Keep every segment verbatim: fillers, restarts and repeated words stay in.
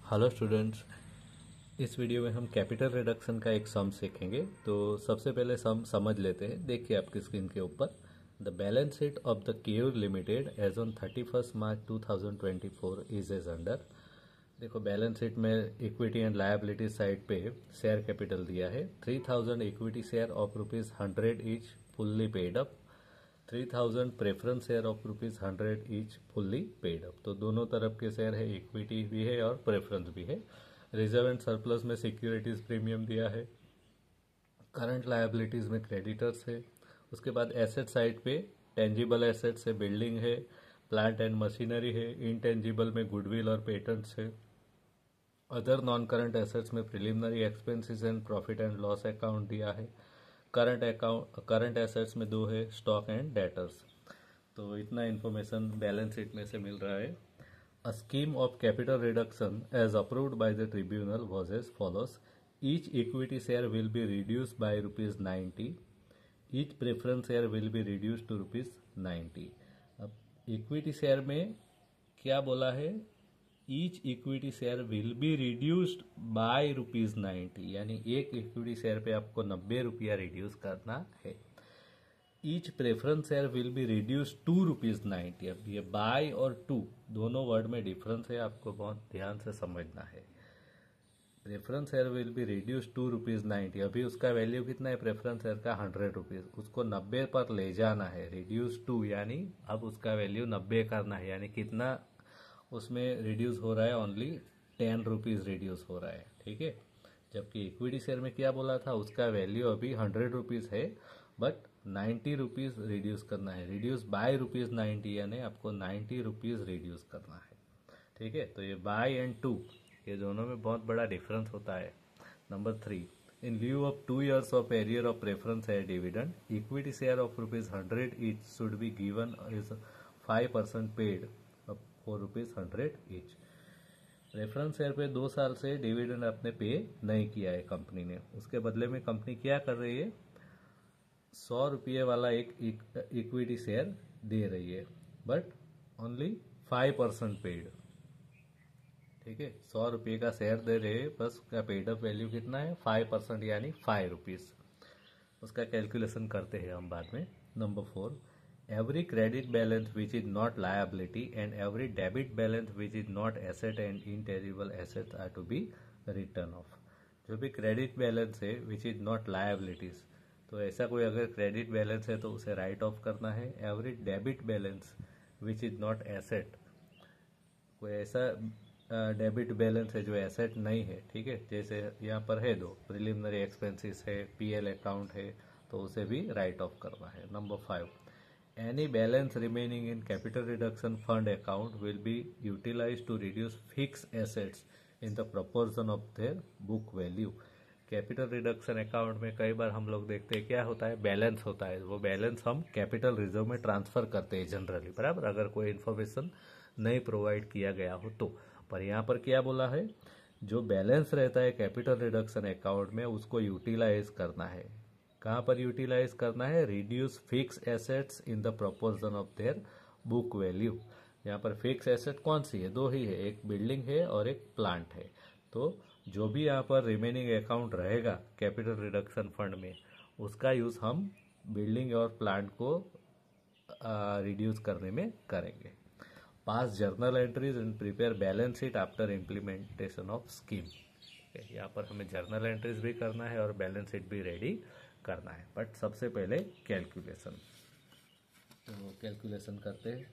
Hello students, इस video में हम कैपिटल रिडक्शन का एक सम सीखेंगे। तो सबसे पहले सम समझ लेते हैं। देखिए आपकी स्क्रीन के ऊपर, the balance sheet of the Keyur limited as on thirty first March two thousand twenty four is as under. देखो बैलेंस शीट में इक्विटी एंड लायबिलिटी साइड पे शेयर कैपिटल दिया है। Three thousand equity share of rupees hundred each fully paid up, three thousand preference share of rupees hundred each fully paid up. तो दोनों तरफ के share है, equity भी है और प्रेफरेंस भी है। रिजर्व एंड सरप्लस में सिक्योरिटीज प्रीमियम दिया है। करंट लायबिलिटीज में क्रेडिटर्स है। उसके बाद एसेट साइड पे टेंजिबल एसेट्स है, बिल्डिंग है, प्लांट एंड मशीनरी है। इनटेंजिबल में गुडविल और पेटेंट्स है। अदर नॉन करंट एसेट्स में preliminary expenses and profit and loss account दिया है। करंट अकाउंट करंट एसेट्स में दो है, स्टॉक एंड डेटर्स। तो इतना इन्फॉर्मेशन बैलेंस शीट में से मिल रहा है। A scheme of capital reduction as approved by the tribunal was as follows. Each equity share will be reduced by rupees ninety, each preference share will be reduced to rupees ninety. अब equity share में क्या बोला है? Each equity share will be reduced by rupees ninety, यानी एक equity share पे आपको नब्बे रुपया रिड्यूस करना है। Each preference share will be reduced to rupees ninety. अब ये बाय और टू दोनों वर्ड में डिफरेंस है, आपको बहुत ध्यान से समझना है। Preference share will be reduced to rupees ninety. अभी उसका वैल्यू कितना है प्रेफरेंस शेयर का? Hundred rupees. उसको नब्बे पर ले जाना है, रिड्यूस टू, यानी अब उसका वैल्यू नब्बे करना है। यानी कितना उसमें रिड्यूस हो रहा है? ओनली टेन रुपीज रिड्यूस हो रहा है, ठीक है। जबकि इक्विटी शेयर में क्या बोला था? उसका वैल्यू अभी हंड्रेड रुपीज है, बट नाइन्टी रुपीज रिड्यूस करना है। रिड्यूस बाय रुपीज नाइन्टी, यानी आपको नाइन्टी रुपीज रिड्यूस करना है, ठीक है। तो ये बाय एंड टू, ये दोनों में बहुत बड़ा डिफरेंस होता है। Number three, in lieu of two years of arrear of preference share dividend, equity share of rupees hundred each should be given is five percent paid for rupees hundred each. Preference share पे दो साल से dividend आपने पे नहीं किया है company ने, उसके बदले में कंपनी क्या कर रही है? सौ रुपये वाला एक इक्विटी शेयर दे रही है, but only five percent paid, ठीक है। सौ रुपये का शेयर दे रहे हैं, बस उसका पेड अप वैल्यू कितना है? फाइव परसेंट, यानी फाइव रुपीज। उसका कैलकुलेशन करते हैं हम बाद में। Number four, every credit balance which is not liability and every debit balance which is not asset and intangible assets are to be written off। जो भी क्रेडिट बैलेंस है which is not liabilities, तो ऐसा कोई अगर credit balance है तो उसे राइट ऑफ करना है। Every debit balance which is not asset, कोई ऐसा डेबिट बैलेंस है जो एसेट नहीं है, ठीक है। जैसे यहाँ पर है दो, प्रिलिमिनरी एक्सपेंसेस है, पीएल अकाउंट है, तो उसे भी राइट ऑफ करना है। Number five, any balance remaining in capital reduction fund account will be utilized to reduce fixed assets in the proportion of their book value। Capital reduction account में कई बार हम लोग देखते हैं क्या होता है? बैलेंस होता है। वो बैलेंस हम कैपिटल रिजर्व में ट्रांसफर करते हैं जनरली, बराबर, अगर कोई इन्फॉर्मेशन नहीं प्रोवाइड किया गया हो तो। पर यहाँ पर क्या बोला है? जो बैलेंस रहता है कैपिटल रिडक्शन अकाउंट में, उसको यूटिलाइज करना है। कहाँ पर यूटिलाइज करना है? Reduce fix assets in the proportion of their book value. यहाँ पर फिक्स एसेट कौन सी है? दो ही है, एक बिल्डिंग है और एक प्लांट है। तो जो भी यहाँ पर रिमेनिंग अकाउंट रहेगा कैपिटल रिडक्शन फंड में, उसका यूज हम बिल्डिंग और प्लांट को रिड्यूस करने में करेंगे। Pass journal entries and prepare balance sheet after implementation of scheme. यहाँ पर हमें जर्नल एंट्रीज भी करना है और बैलेंस शीट भी रेडी करना है। बट सबसे पहले कैलकुलेशन, तो कैलकुलेशन करते हैं।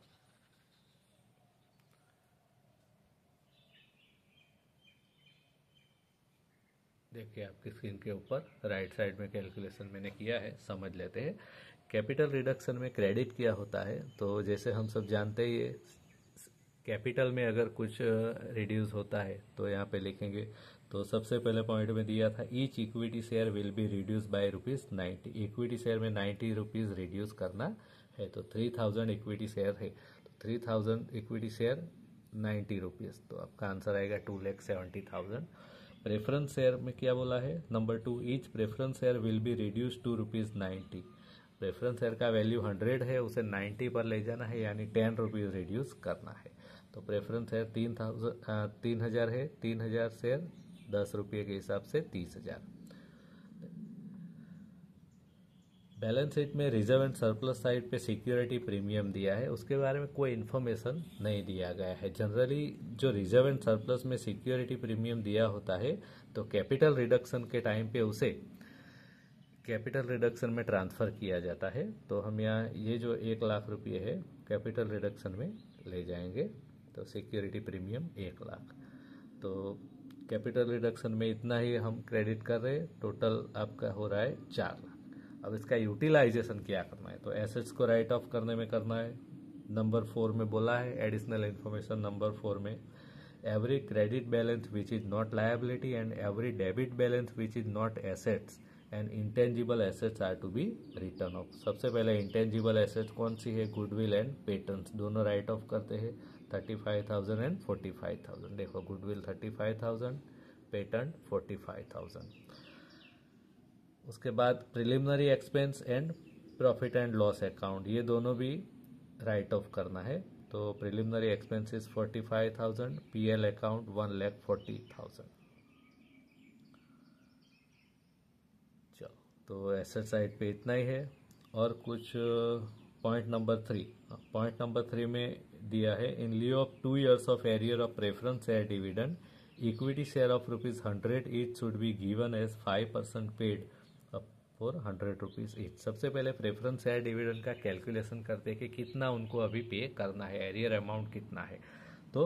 देखिए आपकी स्क्रीन के ऊपर राइट साइड में कैलकुलेशन मैंने किया है, समझ लेते हैं। कैपिटल रिडक्शन में क्रेडिट क्या होता है? तो जैसे हम सब जानते ही है, कैपिटल में अगर कुछ रिड्यूस होता है तो यहाँ पे लिखेंगे। तो सबसे पहले पॉइंट में दिया था each equity share will be reduce by rupees ninety. Equity share में नाइन्टी रुपीज रिड्यूस करना है, तो थ्री थाउजेंड इक्विटी शेयर है, तो three thousand equity share ninety rupees, तो आपका आंसर आएगा two lakh seventy thousand. Preference share में क्या बोला है? Number two, each preference share will be reduce to rupees ninety. Preference share का वैल्यू हंड्रेड है, उसे नाइन्टी पर ले जाना है, यानी टेन रुपीज रिड्यूस करना है। तो तो प्रेफरेंस शेयर तीन थाउजेंड तीन हजार है, तीन हजार शेयर दस रुपये के हिसाब से तीस हजार। बैलेंस शीट में रिजर्व एंड सरप्लस साइड पे सिक्योरिटी प्रीमियम दिया है, उसके बारे में कोई इन्फॉर्मेशन नहीं दिया गया है। जनरली जो रिजर्व एंड सरप्लस में सिक्योरिटी प्रीमियम दिया होता है तो कैपिटल रिडक्शन के टाइम पे उसे कैपिटल रिडक्शन में ट्रांसफ़र किया जाता है। तो हम यहाँ ये जो एक लाख रुपये है कैपिटल रिडक्शन में ले जाएंगे, तो सिक्योरिटी प्रीमियम एक लाख, तो कैपिटल रिडक्शन में इतना ही हम क्रेडिट कर रहे हैं, टोटल आपका हो रहा है चार लाख। अब इसका यूटिलाइजेशन क्या करना है, तो एसेट्स को राइट ऑफ करने में करना है। नंबर फोर में बोला है एडिशनल इन्फॉर्मेशन नंबर फोर में, every credit balance which is not liability and every debit balance which is not assets and intangible assets are to be written off. सबसे पहले इंटेंजिबल एसेट्स कौन सी है, goodwill and patents, दोनों write off करते हैं thirty five thousand and forty five thousand. देखो goodwill thirty five thousand, patent forty five thousand. उसके बाद preliminary expense and profit and loss account, ये दोनों भी राइट ऑफ करना है। तो preliminary expenses forty five thousand, PL account one lakh forty thousand. चलो, तो एसेट साइड पे इतना ही है। और कुछ point number three point number three में दिया है, in lieu of two years of arrear of preference share dividend, equity share of rupees hundred each should be given as five percent paid for hundred rupees each. सबसे पहले preference share dividend का calculation करते हैं कि कितना उनको अभी पे करना है, एरियर अमाउंट कितना है। तो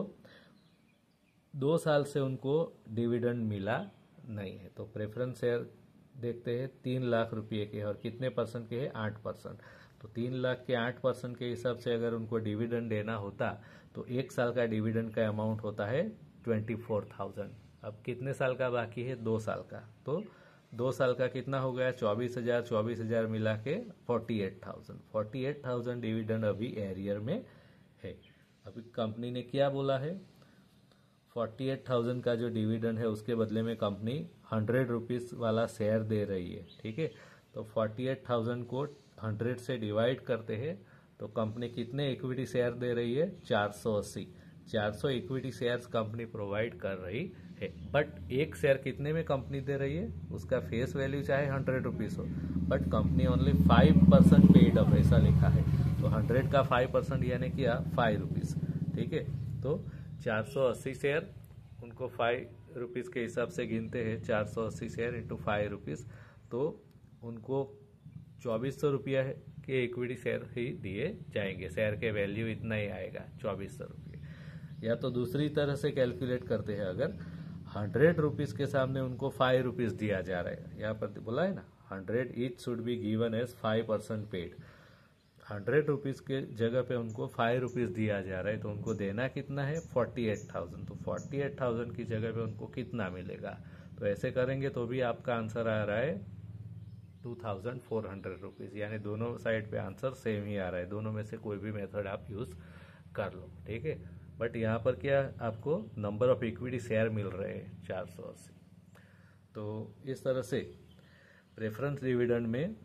दो साल से उनको डिविडेंड मिला नहीं है, तो प्रेफरेंस शेयर देखते हैं तीन लाख रुपये के और कितने परसेंट के हैं, आठ परसेंट। तो तीन लाख के आठ परसेंट के हिसाब से अगर उनको डिविडेंड देना होता तो एक साल का डिविडेंड का अमाउंट होता है ट्वेंटी फोर थाउजेंड। अब कितने साल का बाकी है, दो साल का, तो दो साल का कितना हो गया, चौबीस हजार चौबीस हजार मिला के forty eight thousand forty eight thousand dividend अभी एरियर में है। अभी कंपनी ने क्या बोला है, फोर्टी एट थाउजेंड का जो डिविडेंड है उसके बदले में कंपनी हंड्रेड रुपीज वाला शेयर दे रही है, ठीक है। तो फोर्टी एट थाउजेंड को हंड्रेड से डिवाइड करते हैं तो कंपनी कितने इक्विटी शेयर दे रही है, चार सौ अस्सी चार सौ इक्विटी शेयर्स कंपनी प्रोवाइड कर रही है। बट एक शेयर कितने में कंपनी दे रही है, उसका फेस वैल्यू चाहे हंड्रेड रुपीज हो, but company only five percent paid up ऐसा लिखा है। तो हंड्रेड का फाइव परसेंट यानी क्या, फाइव रुपीज, ठीक है। तो चार सौ अस्सी शेयर उनको फाइव रुपीज के हिसाब से गिनते हैं, चार सौ अस्सी शेयर इंटू फाइव रुपीज, तो उनको चौबीस सौ रुपया के इक्विटी शेयर ही दिए जाएंगे। शेयर के वैल्यू इतना ही आएगा, चौबीस सौ रुपये। या तो दूसरी तरह से कैलकुलेट करते हैं, अगर हंड्रेड रुपीज के सामने उनको फाइव रुपीज दिया जा रहा है, यहाँ पर बोला है ना, hundred each should be given as five percent paid, hundred rupees के जगह पे उनको फाइव रुपीज दिया जा रहा है, तो उनको देना कितना है, फोर्टी एट थाउजेंड। तो फोर्टी एट थाउजेंड की जगह पे उनको कितना मिलेगा, तो ऐसे करेंगे तो भी आपका आंसर आ रहा है two thousand four hundred rupees, यानी दोनों साइड पे आंसर सेम ही आ रहा है। दोनों में से कोई भी मेथड आप यूज कर लो, ठीक है। बट यहाँ पर क्या आपको नंबर ऑफ इक्विटी शेयर मिल रहे हैं चार सौ अस्सी। तो इस तरह से प्रेफरेंस डिविडेंड में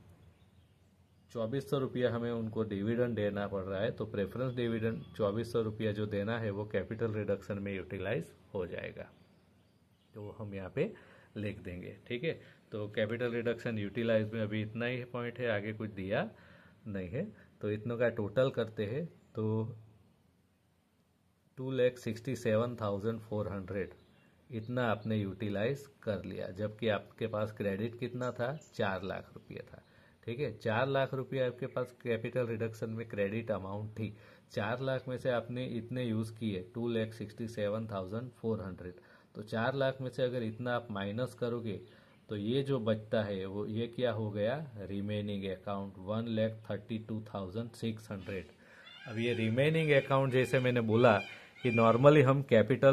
चौबीस सौ रुपया हमें उनको डिविडेंड देना पड़ रहा है, तो प्रेफरेंस डिविडेंड चौबीस सौ रुपया जो देना है वो कैपिटल रिडक्शन में यूटिलाइज हो जाएगा, तो हम यहाँ पे लिख देंगे, ठीक है। तो कैपिटल रिडक्शन यूटिलाइज में अभी इतना ही पॉइंट है, आगे कुछ दिया नहीं है। तो इतनों का टोटल करते हैं तो two lakh sixty seven thousand four hundred इतना आपने यूटिलाइज कर लिया, जबकि आपके पास क्रेडिट कितना था, चार लाख रुपया था, ठीक है। चार लाख रुपया आपके पास कैपिटल रिडक्शन में क्रेडिट अमाउंट थी, चार लाख में से आपने इतने यूज किए, two lakh sixty seven thousand four hundred. तो चार लाख में से अगर इतना आप माइनस करोगे तो ये जो बचता है वो ये क्या हो गया, remaining account one lakh thirty two thousand six hundred. अब ये रिमेनिंग अकाउंट जैसे मैंने बोला कि नॉर्मली हम कैपिटल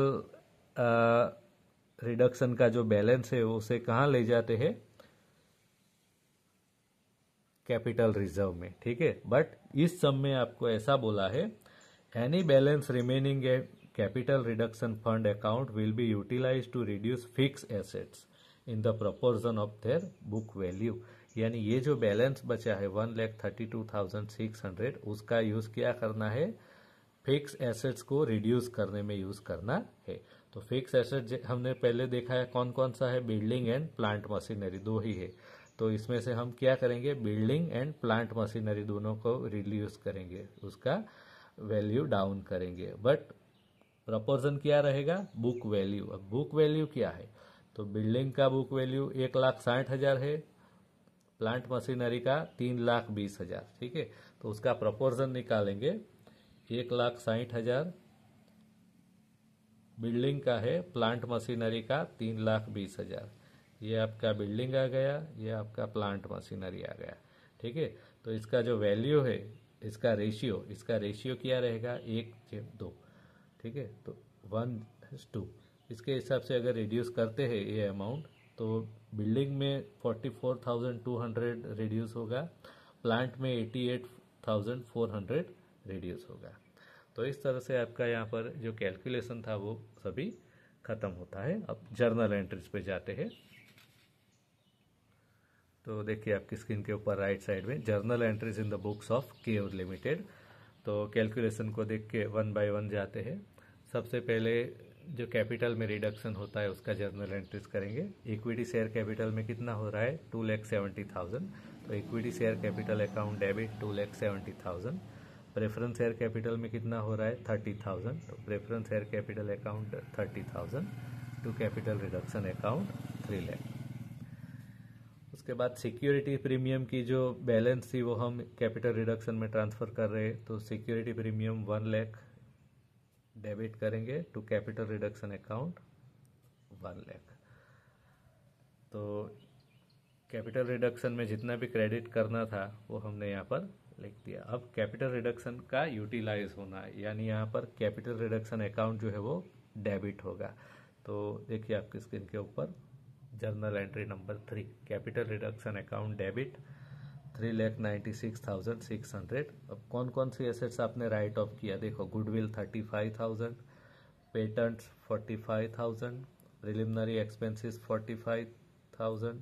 रिडक्शन का जो बैलेंस है उसे कहाँ ले जाते हैं, कैपिटल रिजर्व में, ठीक है। बट इस सम में आपको ऐसा बोला है, any balance remaining a capital reduction fund account will be utilise to reduce fix assets in the proportion of their book value. यानी ये जो बैलेंस बचा है one lakh thirty two thousand six hundred उसका यूज क्या करना है, फिक्स एसेट्स को रिड्यूस करने में यूज करना है। तो फिक्स एसेट हमने पहले देखा है कौन कौन सा है, बिल्डिंग एंड प्लांट मशीनरी, दो ही है। तो इसमें से हम क्या करेंगे, बिल्डिंग एंड प्लांट मशीनरी दोनों को रिड्यूस करेंगे, उसका वैल्यू डाउन करेंगे। बट प्रपोर्शन क्या रहेगा, बुक वैल्यू। अब बुक वैल्यू क्या है, तो बिल्डिंग का बुक वैल्यू एक लाख साठ हजार है, प्लांट मशीनरी का तीन लाख बीस हजार। ठीक है, तो उसका प्रपोर्शन निकालेंगे, एक लाख साठ हजार बिल्डिंग का है, प्लांट मशीनरी का तीन लाख बीस हजार। ये आपका बिल्डिंग आ गया, ये आपका प्लांट मशीनरी आ गया। ठीक है, तो इसका जो वैल्यू है, इसका रेशियो, इसका रेशियो क्या रहेगा, एक दो। ठीक है, तो वन टू। इसके हिसाब से अगर रिड्यूस करते हैं ये अमाउंट, तो बिल्डिंग में forty four thousand two hundred reduce होगा, प्लांट में eighty eight thousand four hundred reduce होगा। तो इस तरह से आपका यहाँ पर जो कैलकुलेशन था वो सभी खत्म होता है। अब जर्नल एंट्रीज पे जाते हैं। तो देखिए आपकी स्क्रीन के ऊपर राइट साइड में journal entries in the books of Keyur limited. तो कैलकुलेशन को देख के वन बाय वन जाते हैं। सबसे पहले जो कैपिटल में रिडक्शन होता है उसका जर्नल एंट्रीज करेंगे। इक्विटी शेयर कैपिटल में कितना हो रहा है, टू लैख सेवेंटी थाउजेंड। तो equity share capital account debit two lakh seventy thousand. Preference share capital में कितना हो रहा है, थर्टी थाउजेंड। तो preference share capital account thirty thousand to capital reduction account three lakh. उसके बाद सिक्योरिटी प्रीमियम की जो बैलेंस थी वो हम कैपिटल रिडक्शन में ट्रांसफर कर रहे हैं, तो security premium one lakh debit करेंगे to capital reduction account one lakh. तो कैपिटल रिडक्शन में जितना भी क्रेडिट करना था वो हमने यहाँ पर लिख दिया। अब कैपिटल रिडक्शन का यूटिलाइज होना है, यानी यहाँ पर कैपिटल रिडक्शन अकाउंट जो है वो डेबिट होगा। तो देखिए आपकी स्क्रीन के ऊपर journal entry number three, capital reduction account debit three lakh ninety six thousand six hundred. अब कौन कौन सी एसेट्स आपने राइट ऑफ किया, देखो goodwill thirty five thousand, patents forty five thousand, preliminary expenses forty five thousand,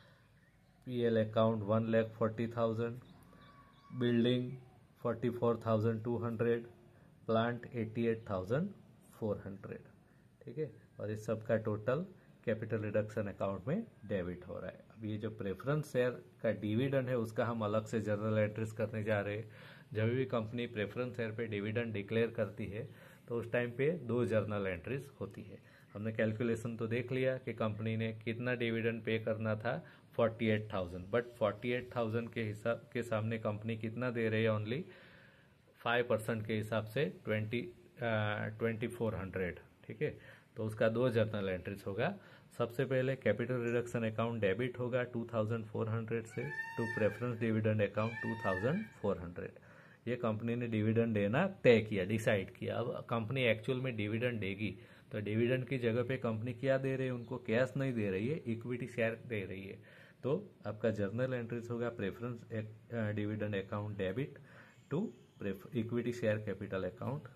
PL account one lakh forty thousand, building forty four thousand two hundred, plant eighty eight thousand four hundred. ठीक है, और इस सब का total capital reduction account में debit हो रहा है। अब ये जो प्रेफरेंस शेयर का डिविडेंड है उसका हम अलग से जर्नल एंट्रीज करने जा रहे हैं। जब भी कंपनी प्रेफरेंस शेयर पे डिविडेंड डिक्लेयर करती है तो उस टाइम पे दो जर्नल एंट्रीज होती है। हमने कैलकुलेशन तो देख लिया कि कंपनी ने कितना डिविडेंड पे करना था, forty eight thousand, but forty eight thousand के हिसाब के सामने कंपनी कितना दे रही है, ओनली फाइव परसेंट के हिसाब से ट्वेंटी ट्वेंटी फोर हंड्रेड। ठीक है, तो उसका दो जर्नल एंट्रीज होगा। सबसे पहले कैपिटल रिडक्शन अकाउंट डेबिट होगा टू थाउजेंड फोर हंड्रेड से to preference dividend account two thousand four hundred. ये कंपनी ने डिविडेंड देना तय किया, डिसाइड किया। अब कंपनी एक्चुअल में डिविडेंड देगी तो डिविडेंड की जगह पे कंपनी क्या दे रही है, उनको कैश नहीं दे रही है, इक्विटी शेयर दे रही है। तो आपका जर्नल एंट्रीज होगा preference dividend account debit to equity share capital account.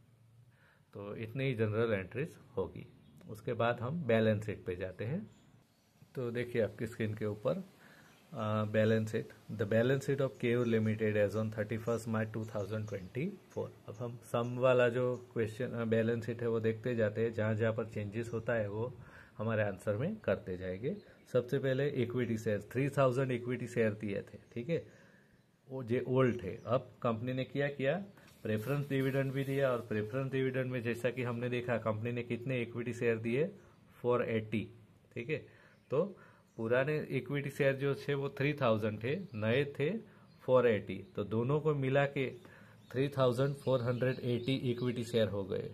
तो इतनी ही जनरल एंट्रीज होगी। उसके बाद हम बैलेंस शीट पे जाते हैं। तो देखिए आपकी स्क्रीन के ऊपर balance sheet, the balance sheet of Keyur limited as on thirty first March two thousand twenty four. अब हम सम वाला जो क्वेश्चन बैलेंस शीट है वो देखते जाते हैं, जहाँ जहाँ पर चेंजेस होता है वो हमारे आंसर में करते जाएंगे। सबसे पहले equity share three thousand equity share दिए थे। ठीक है, वो जो ओल्ड थे। अब कंपनी ने क्या किया, प्रेफरेंस डिविडेंड भी दिया, और प्रेफरेंस डिविडेंड में जैसा कि हमने देखा कंपनी ने कितने इक्विटी शेयर दिए, फोर एटी। ठीक है, तो पुराने इक्विटी शेयर जो थे वो थ्री थाउजेंड थे, नए थे फोर एटी, तो दोनों को मिला के three thousand four hundred eighty equity share हो गए।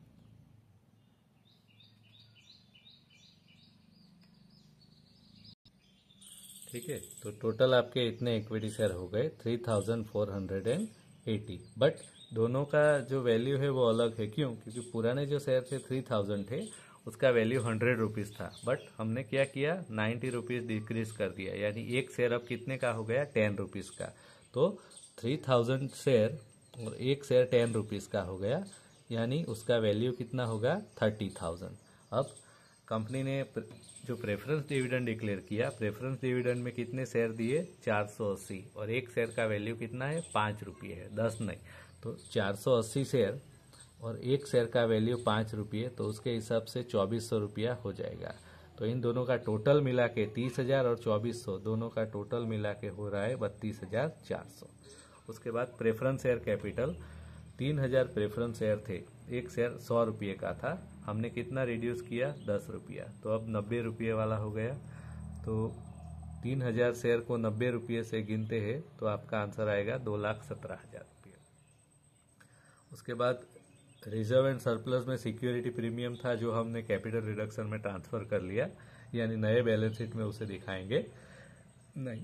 ठीक है, तो टोटल आपके इतने इक्विटी शेयर हो गए three thousand four hundred eighty. But दोनों का जो वैल्यू है वो अलग है। क्यों? क्योंकि पुराने जो शेयर थे थ्री थाउजेंड थे, उसका वैल्यू हंड्रेड रुपीज था, बट हमने क्या किया, नाइन्टी रुपीज डिक्रीज कर दिया, यानी एक शेयर अब कितने का हो गया, टेन रुपीज का। तो थ्री थाउजेंड शेयर और एक शेयर टेन रुपीज का हो गया, यानी उसका वैल्यू कितना होगा, थर्टी थाउजेंड। अब कंपनी ने जो प्रेफरेंस डिविडेंड डिक्लेयर किया, प्रेफरेंस डिविडेंड में कितने शेयर दिए, चार सौ अस्सी, और एक शेयर का वैल्यू कितना है, पाँच रुपये है, दस नहीं। तो चार सौ अस्सी शेयर और एक शेयर का वैल्यू पाँच रुपये, तो उसके हिसाब से चौबीस सौ रुपया हो जाएगा। तो इन दोनों का टोटल मिला के तीस हजार और चौबीस सौ दोनों का टोटल मिला के हो रहा है बत्तीस हजार चार सौ। उसके बाद प्रेफरेंस शेयर कैपिटल, तीन हजार प्रेफरेंस शेयर थे, एक शेयर सौ रुपये का था, हमने कितना रिड्यूस किया, दस रुपया, तो अब नब्बे रुपये वाला हो गया। तो तीन हजार शेयर को नब्बे रुपये से गिनते हैं तो आपका आंसर आएगा दो लाख सत्रह हजार रुपये। उसके बाद रिजर्व एंड सरप्लस में सिक्योरिटी प्रीमियम था जो हमने कैपिटल रिडक्शन में ट्रांसफर कर लिया, यानी नए बैलेंस शीट में उसे दिखाएंगे नहीं।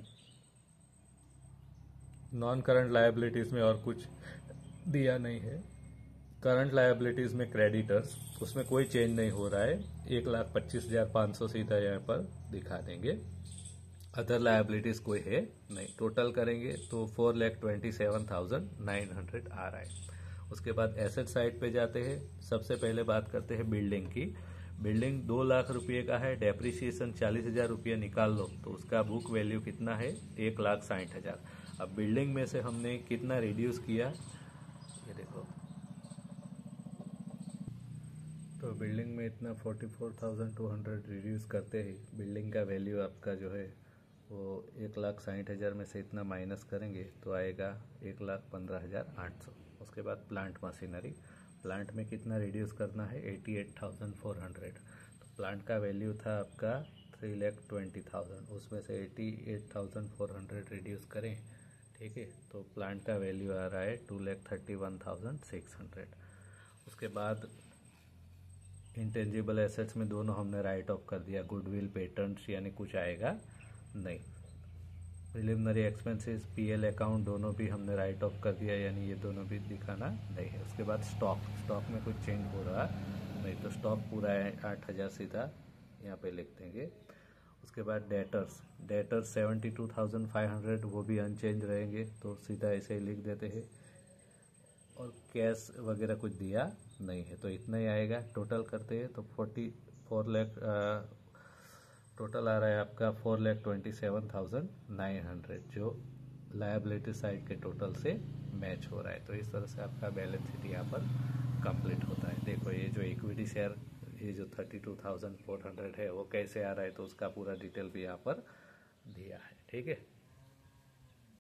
नॉन करंट लायबिलिटीज में और कुछ दिया नहीं है। करंट लायबिलिटीज में क्रेडिटर्स, उसमें कोई चेंज नहीं हो रहा है, एक लाख पच्चीस हजार पाँच सौ सीधा यहाँ पर दिखा देंगे। अदर लायबिलिटीज कोई है नहीं, टोटल करेंगे तो four lakh twenty seven thousand nine hundred आ रहा है। उसके बाद एसेट साइड पे जाते हैं। सबसे पहले बात करते हैं बिल्डिंग की। बिल्डिंग दो लाख रुपये का है, डेप्रिसिएशन चालीस हजार रुपये निकाल लो तो उसका बुक वैल्यू कितना है, एक लाख साठ हजार। अब बिल्डिंग में से हमने कितना रिड्यूस किया, ये देखो, तो बिल्डिंग में इतना forty four thousand two hundred reduce करते ही बिल्डिंग का वैल्यू आपका जो है वो एक लाख साठ हज़ार में से इतना माइनस करेंगे तो आएगा एक लाख पंद्रह हज़ार आठ सौ। उसके बाद प्लांट मशीनरी, प्लांट में कितना रिड्यूस करना है, eighty eight thousand four hundred. तो प्लांट का वैल्यू था आपका थ्री लैख ट्वेंटी थाउजेंड, उसमें से eighty eight thousand four hundred reduce करें, ठीक है, तो प्लांट का वैल्यू आ रहा है two lakh thirty one thousand six hundred. उसके बाद इंटेंजिबल एसेट्स में दोनों हमने राइट ऑफ कर दिया, गुडविल पेटेंट्स यानी कुछ आएगा नहीं। प्रिलिमिनरी एक्सपेंसेस पीएल अकाउंट दोनों भी हमने राइट ऑफ कर दिया, यानी ये दोनों भी दिखाना नहीं है। उसके बाद स्टॉक, स्टॉक में कुछ चेंज हो रहा नहीं, तो स्टॉक पूरा है आठ हज़ार सीधा यहाँ पे लिख देंगे। उसके बाद debtors, debtors seventy two thousand five hundred वो भी अनचेंज रहेंगे, तो सीधा ऐसे ही लिख देते हैं। और कैश वगैरह कुछ दिया नहीं है, तो इतना ही आएगा। टोटल करते हैं तो फोर्टी फोर लैख टोटल आ रहा है आपका four lakh twenty seven thousand nine hundred, जो लायबिलिटी साइड के टोटल से मैच हो रहा है। तो इस तरह से आपका बैलेंस शीट यहाँ पर कंप्लीट होता है। देखो ये जो इक्विटी शेयर, ये जो thirty two thousand four hundred है वो कैसे आ रहा है, तो उसका पूरा डिटेल भी यहाँ पर दिया है, ठीक है।